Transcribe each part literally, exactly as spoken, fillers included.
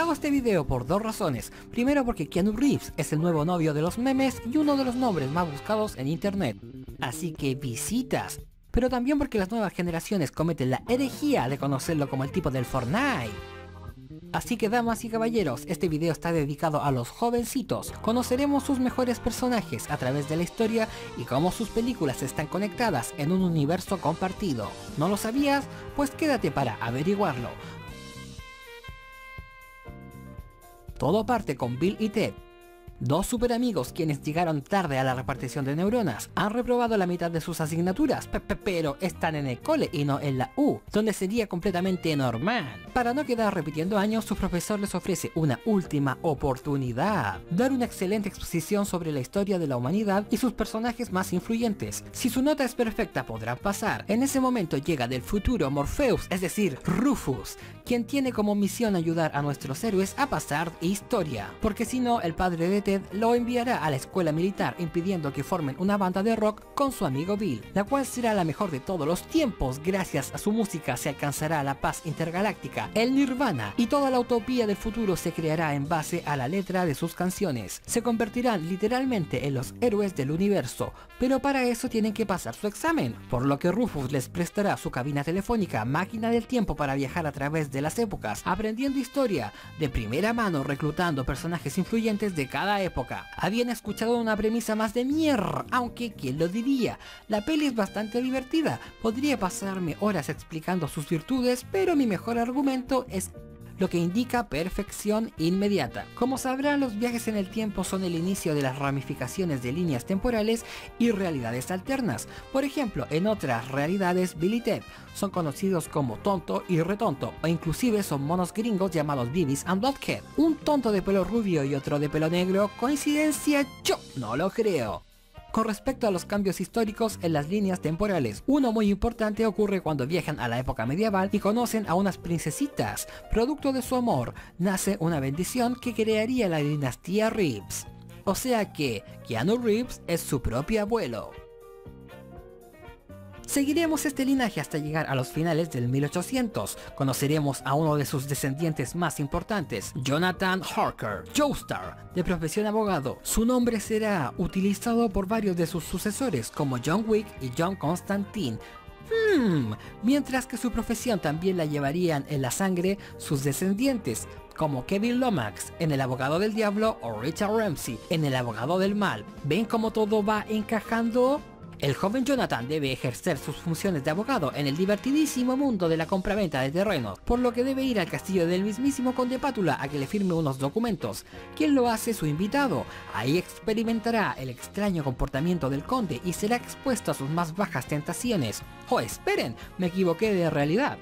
Hago este video por dos razones. Primero porque Keanu Reeves es el nuevo novio de los memes y uno de los nombres más buscados en internet. Así que visitas. Pero también porque las nuevas generaciones cometen la herejía de conocerlo como el tipo del Fortnite. Así que damas y caballeros, este video está dedicado a los jovencitos. Conoceremos sus mejores personajes a través de la historia y cómo sus películas están conectadas en un universo compartido. ¿No lo sabías? Pues quédate para averiguarlo. Todo parte con Bill y Ted, dos super amigos quienes llegaron tarde a la repartición de neuronas. Han reprobado la mitad de sus asignaturas, pero están en el cole y no en la U, donde sería completamente normal. Para no quedar repitiendo años, su profesor les ofrece una última oportunidad: dar una excelente exposición sobre la historia de la humanidad y sus personajes más influyentes. Si su nota es perfecta, podrán pasar. En ese momento llega del futuro Morpheus, es decir, Rufus, quien tiene como misión ayudar a nuestros héroes a pasar historia, porque si no, el padre de Ted lo enviará a la escuela militar, impidiendo que formen una banda de rock con su amigo Bill, la cual será la mejor de todos los tiempos. Gracias a su música se alcanzará la paz intergaláctica, el Nirvana, y toda la utopía del futuro se creará en base a la letra de sus canciones. Se convertirán literalmente en los héroes del universo, pero para eso tienen que pasar su examen, por lo que Rufus les prestará su cabina telefónica, máquina del tiempo para viajar a través de las épocas, aprendiendo historia de primera mano, reclutando personajes influyentes de cada época. Habían escuchado una premisa más de mierda, aunque ¿quién lo diría? La peli es bastante divertida. Podría pasarme horas explicando sus virtudes, pero mi mejor argumento es lo que indica perfección inmediata. Como sabrán, los viajes en el tiempo son el inicio de las ramificaciones de líneas temporales y realidades alternas. Por ejemplo, en otras realidades, Bill y Ted son conocidos como tonto y retonto, o inclusive son monos gringos llamados Beavis and Butthead. Un tonto de pelo rubio y otro de pelo negro, ¿coincidencia? Yo no lo creo. Con respecto a los cambios históricos en las líneas temporales, uno muy importante ocurre cuando viajan a la época medieval y conocen a unas princesitas. Producto de su amor, nace una bendición que crearía la dinastía Reeves. O sea que Keanu Reeves es su propio abuelo. Seguiremos este linaje hasta llegar a los finales del mil ochocientos. Conoceremos a uno de sus descendientes más importantes, Jonathan Harker, Joestar, de profesión abogado. Su nombre será utilizado por varios de sus sucesores, como John Wick y John Constantine. Hmm, mientras que su profesión también la llevarían en la sangre sus descendientes, como Kevin Lomax en El abogado del diablo o Richard Ramsey en El abogado del mal. ¿Ven cómo todo va encajando? El joven Jonathan debe ejercer sus funciones de abogado en el divertidísimo mundo de la compraventa de terrenos, por lo que debe ir al castillo del mismísimo conde Pátula a que le firme unos documentos. ¿Quién lo hace? Su invitado. Ahí experimentará el extraño comportamiento del conde y será expuesto a sus más bajas tentaciones. ¡Oh, esperen! Me equivoqué de realidad.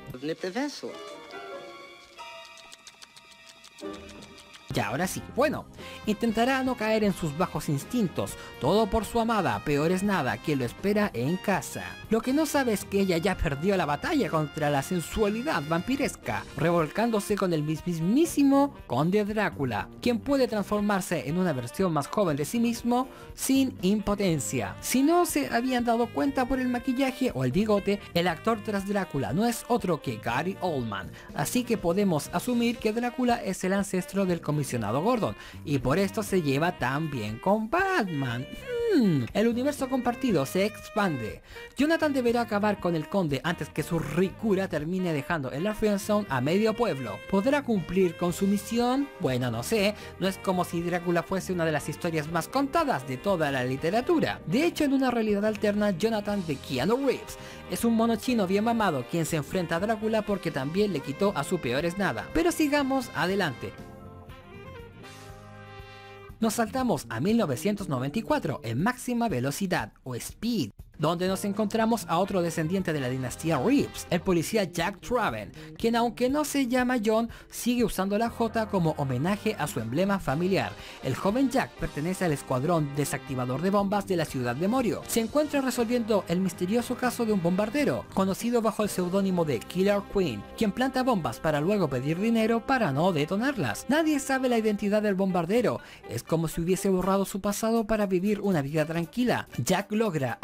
Y ahora sí, bueno, intentará no caer en sus bajos instintos, todo por su amada, peor es nada, que lo espera en casa. Lo que no sabe es que ella ya perdió la batalla contra la sensualidad vampiresca, revolcándose con el mismísimo Conde Drácula, quien puede transformarse en una versión más joven de sí mismo sin impotencia. Si no se habían dado cuenta por el maquillaje o el bigote, el actor tras Drácula no es otro que Gary Oldman, así que podemos asumir que Drácula es el ancestro del comisionado Gordon, y por esto se lleva tan bien con Batman. Hmm, el universo compartido se expande. Jonathan deberá acabar con el conde antes que su ricura termine dejando en la friendzone a medio pueblo. ¿Podrá cumplir con su misión? Bueno, no sé, no es como si Drácula fuese una de las historias más contadas de toda la literatura. De hecho, en una realidad alterna, Jonathan de Keanu Reeves es un mono chino bien mamado quien se enfrenta a Drácula porque también le quitó a su peor es nada. Pero sigamos adelante. Nos saltamos a mil novecientos noventa y cuatro en Máxima Velocidad o Speed, donde nos encontramos a otro descendiente de la dinastía Reeves, el policía Jack Traven, quien aunque no se llama John, sigue usando la J como homenaje a su emblema familiar. El joven Jack pertenece al escuadrón desactivador de bombas de la ciudad de Morio. Se encuentra resolviendo el misterioso caso de un bombardero, conocido bajo el seudónimo de Killer Queen, quien planta bombas para luego pedir dinero para no detonarlas. Nadie sabe la identidad del bombardero, es como si hubiese borrado su pasado para vivir una vida tranquila. Jack logra arruinarle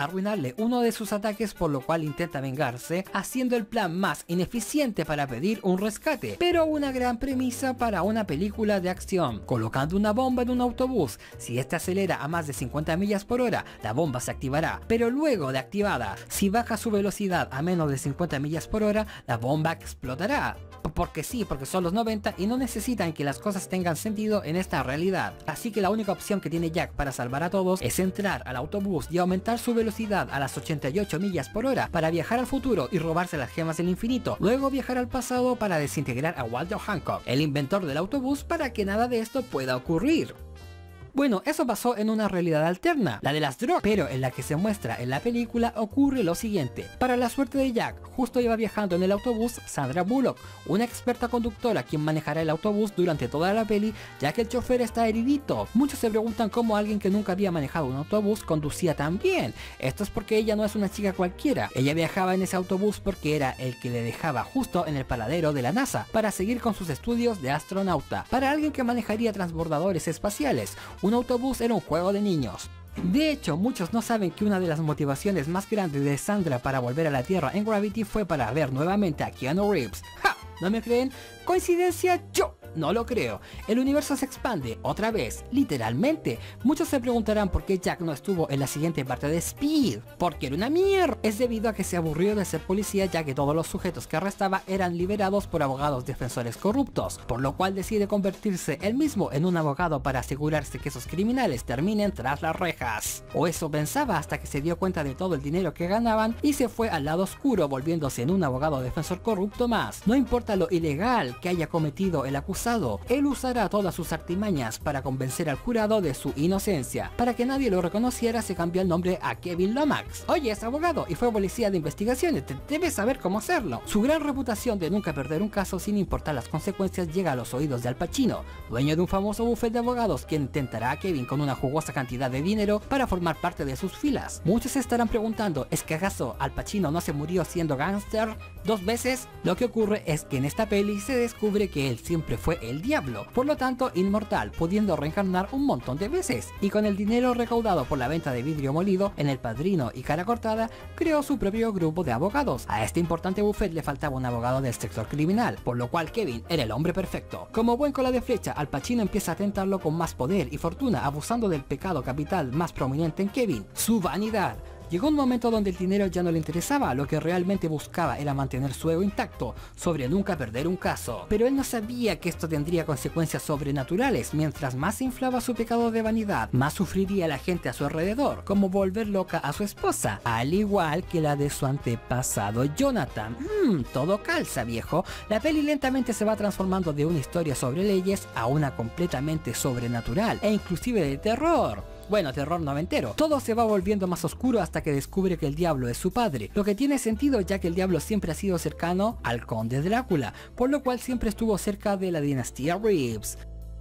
fallarle uno de sus ataques, por lo cual intenta vengarse, haciendo el plan más ineficiente para pedir un rescate, pero una gran premisa para una película de acción, colocando una bomba en un autobús. Si este acelera a más de cincuenta millas por hora, la bomba se activará, pero luego de activada, si baja su velocidad a menos de cincuenta millas por hora, la bomba explotará. Porque sí, porque son los noventa y no necesitan que las cosas tengan sentido en esta realidad. Así que la única opción que tiene Jack para salvar a todos es entrar al autobús y aumentar su velocidad a las ochenta y ocho millas por hora para viajar al futuro y robarse las gemas del infinito. Luego viajar al pasado para desintegrar a Walter Hancock, el inventor del autobús, para que nada de esto pueda ocurrir. Bueno, eso pasó en una realidad alterna, la de las drogas, pero en la que se muestra en la película ocurre lo siguiente. Para la suerte de Jack, justo iba viajando en el autobús Sandra Bullock, una experta conductora quien manejará el autobús durante toda la peli, ya que el chofer está heridito. Muchos se preguntan cómo alguien que nunca había manejado un autobús conducía tan bien. Esto es porque ella no es una chica cualquiera, ella viajaba en ese autobús porque era el que le dejaba justo en el paradero de la NASA, para seguir con sus estudios de astronauta. Para alguien que manejaría transbordadores espaciales, un autobús era un juego de niños. De hecho, muchos no saben que una de las motivaciones más grandes de Sandra para volver a la Tierra en Gravity fue para ver nuevamente a Keanu Reeves. ¡Ja! ¿No me creen? ¿Coincidencia? Yo no lo creo. El universo se expande otra vez, literalmente. Muchos se preguntarán por qué Jack no estuvo en la siguiente parte de Speed. Porque era una mierda. Es debido a que se aburrió de ser policía, ya que todos los sujetos que arrestaba eran liberados por abogados defensores corruptos, por lo cual decide convertirse él mismo en un abogado para asegurarse que esos criminales terminen tras las rejas. O eso pensaba, hasta que se dio cuenta de todo el dinero que ganaban y se fue al lado oscuro, volviéndose en un abogado defensor corrupto más. No importa lo ilegal que haya cometido el acusado, él usará todas sus artimañas para convencer al jurado de su inocencia. Para que nadie lo reconociera, se cambió el nombre a Kevin Lomax. Oye, es abogado y fue policía de investigaciones, te debes saber cómo hacerlo. Su gran reputación de nunca perder un caso sin importar las consecuencias llega a los oídos de Al Pacino, dueño de un famoso bufete de abogados, quien tentará a Kevin con una jugosa cantidad de dinero para formar parte de sus filas. Muchos se estarán preguntando, ¿es que acaso Al Pacino no se murió siendo gángster dos veces? Lo que ocurre es que en esta peli se descubre que él siempre fue el diablo, por lo tanto inmortal, pudiendo reencarnar un montón de veces, y con el dinero recaudado por la venta de vidrio molido en El Padrino y Cara Cortada, creó su propio grupo de abogados. A este importante buffet le faltaba un abogado del sector criminal, por lo cual Kevin era el hombre perfecto. Como buen cola de flecha, Al Pacino empieza a tentarlo con más poder y fortuna, abusando del pecado capital más prominente en Kevin, su vanidad. Llegó un momento donde el dinero ya no le interesaba, lo que realmente buscaba era mantener su ego intacto, sobre nunca perder un caso. Pero él no sabía que esto tendría consecuencias sobrenaturales. Mientras más se inflaba su pecado de vanidad, más sufriría la gente a su alrededor, como volver loca a su esposa, al igual que la de su antepasado Jonathan. Mmm, todo calza, viejo. La peli lentamente se va transformando de una historia sobre leyes a una completamente sobrenatural, e inclusive de terror. Bueno, terror noventero. Todo se va volviendo más oscuro hasta que descubre que el diablo es su padre, lo que tiene sentido ya que el diablo siempre ha sido cercano al conde Drácula, por lo cual siempre estuvo cerca de la dinastía Reeves.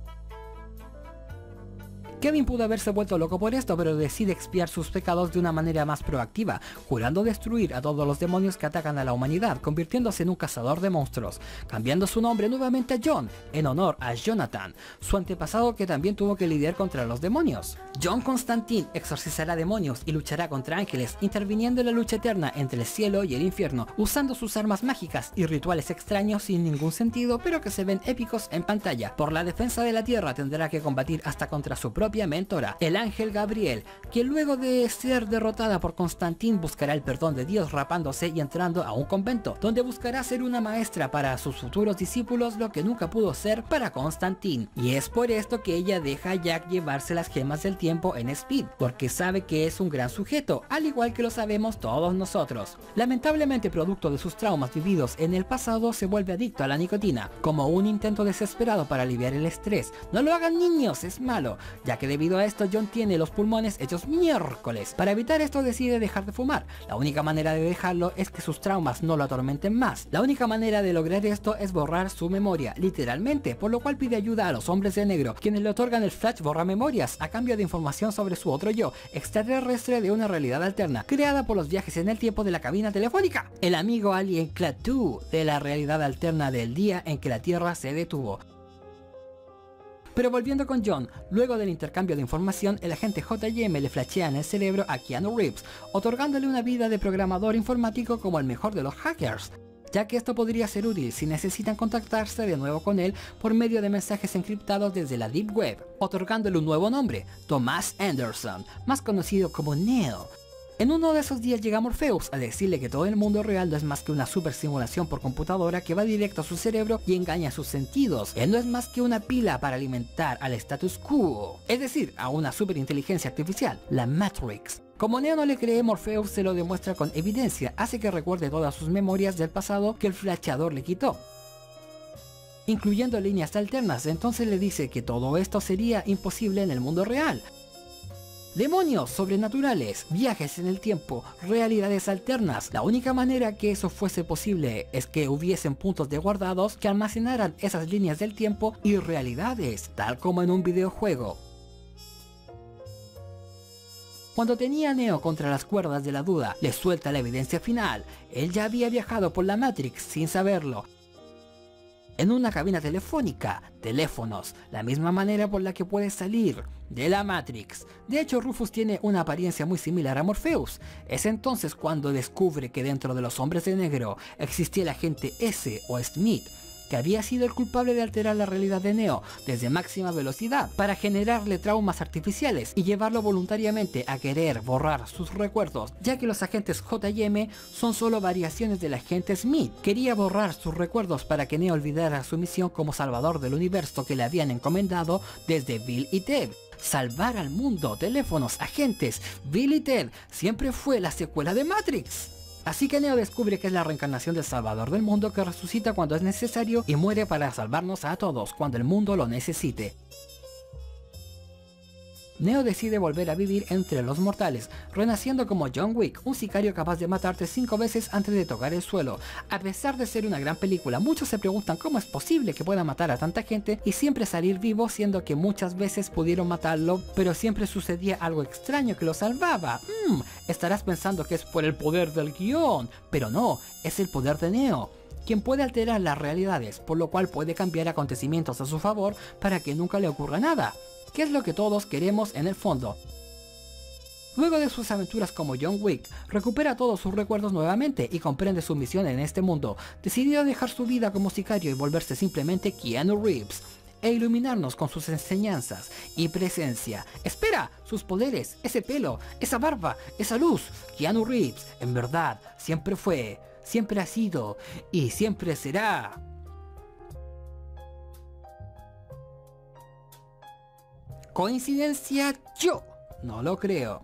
Kevin pudo haberse vuelto loco por esto, pero decide expiar sus pecados de una manera más proactiva, jurando destruir a todos los demonios que atacan a la humanidad, convirtiéndose en un cazador de monstruos, cambiando su nombre nuevamente a John, en honor a Jonathan, su antepasado que también tuvo que lidiar contra los demonios. John Constantine exorcizará demonios y luchará contra ángeles, interviniendo en la lucha eterna entre el cielo y el infierno, usando sus armas mágicas y rituales extraños sin ningún sentido, pero que se ven épicos en pantalla. Por la defensa de la tierra tendrá que combatir hasta contra su propia mentora, el ángel Gabriel, que luego de ser derrotada por Constantine buscará el perdón de Dios rapándose y entrando a un convento, donde buscará ser una maestra para sus futuros discípulos, lo que nunca pudo ser para Constantine. Y es por esto que ella deja a Jack llevarse las gemas del tiempo en Speed, porque sabe que es un gran sujeto, al igual que lo sabemos todos nosotros. Lamentablemente, producto de sus traumas vividos en el pasado, se vuelve adicto a la nicotina, como un intento desesperado para aliviar el estrés. No lo hagan, niños, es malo, ya que debido a esto John tiene los pulmones hechos miércoles. Para evitar esto decide dejar de fumar. La única manera de dejarlo es que sus traumas no lo atormenten más. La única manera de lograr esto es borrar su memoria, literalmente, por lo cual pide ayuda a los hombres de negro, quienes le otorgan el flash borra memorias a cambio de información sobre su otro yo, extraterrestre de una realidad alterna, creada por los viajes en el tiempo de la cabina telefónica. El amigo alien Klaatu, de la realidad alterna del día en que la Tierra se detuvo. Pero volviendo con John, luego del intercambio de información, el agente J M le flashea en el cerebro a Keanu Reeves, otorgándole una vida de programador informático como el mejor de los hackers, ya que esto podría ser útil si necesitan contactarse de nuevo con él por medio de mensajes encriptados desde la Deep Web, otorgándole un nuevo nombre, Thomas Anderson, más conocido como Neo. En uno de esos días llega Morpheus a decirle que todo el mundo real no es más que una super simulación por computadora que va directo a su cerebro y engaña sus sentidos. Él no es más que una pila para alimentar al status quo, es decir, a una superinteligencia artificial, la Matrix. Como Neo no le cree, Morpheus se lo demuestra con evidencia, hace que recuerde todas sus memorias del pasado que el flasheador le quitó, incluyendo líneas alternas. Entonces le dice que todo esto sería imposible en el mundo real. Demonios sobrenaturales, viajes en el tiempo, realidades alternas. La única manera que eso fuese posible es que hubiesen puntos de guardados que almacenaran esas líneas del tiempo y realidades, tal como en un videojuego. Cuando tenía a Neo contra las cuerdas de la duda, le suelta la evidencia final. Él ya había viajado por la Matrix sin saberlo, en una cabina telefónica, teléfonos, la misma manera por la que puedes salir de la Matrix. De hecho, Rufus tiene una apariencia muy similar a Morpheus. Es entonces cuando descubre que dentro de los hombres de negro existía el agente S o Smith, que había sido el culpable de alterar la realidad de Neo desde máxima velocidad para generarle traumas artificiales y llevarlo voluntariamente a querer borrar sus recuerdos, ya que los agentes J M son solo variaciones del agente Smith. Quería borrar sus recuerdos para que Neo olvidara su misión como salvador del universo que le habían encomendado desde Bill y Ted. Salvar al mundo, teléfonos, agentes, Bill y Ted siempre fue la secuela de Matrix. Así que Neo descubre que es la reencarnación del salvador del mundo que resucita cuando es necesario y muere para salvarnos a todos cuando el mundo lo necesite. Neo decide volver a vivir entre los mortales, renaciendo como John Wick, un sicario capaz de matarte cinco veces antes de tocar el suelo. A pesar de ser una gran película, muchos se preguntan cómo es posible que pueda matar a tanta gente y siempre salir vivo, siendo que muchas veces pudieron matarlo, pero siempre sucedía algo extraño que lo salvaba. Hmm, estarás pensando que es por el poder del guión, pero no, es el poder de Neo, quien puede alterar las realidades, por lo cual puede cambiar acontecimientos a su favor para que nunca le ocurra nada, que es lo que todos queremos en el fondo. Luego de sus aventuras como John Wick, recupera todos sus recuerdos nuevamente y comprende su misión en este mundo. Decidió dejar su vida como sicario y volverse simplemente Keanu Reeves, e iluminarnos con sus enseñanzas y presencia. ¡Espera! Sus poderes, ese pelo, esa barba, esa luz. Keanu Reeves, en verdad, siempre fue, siempre ha sido y siempre será. ¿Coincidencia? Yo no lo creo.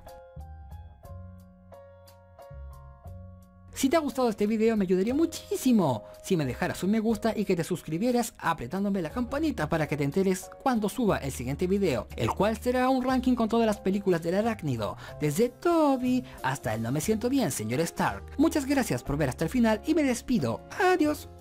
Si te ha gustado este video me ayudaría muchísimo si me dejaras un me gusta y que te suscribieras apretándome la campanita para que te enteres cuando suba el siguiente video, el cual será un ranking con todas las películas del arácnido, desde Toby hasta el No me siento bien, señor Stark. Muchas gracias por ver hasta el final y me despido. Adiós.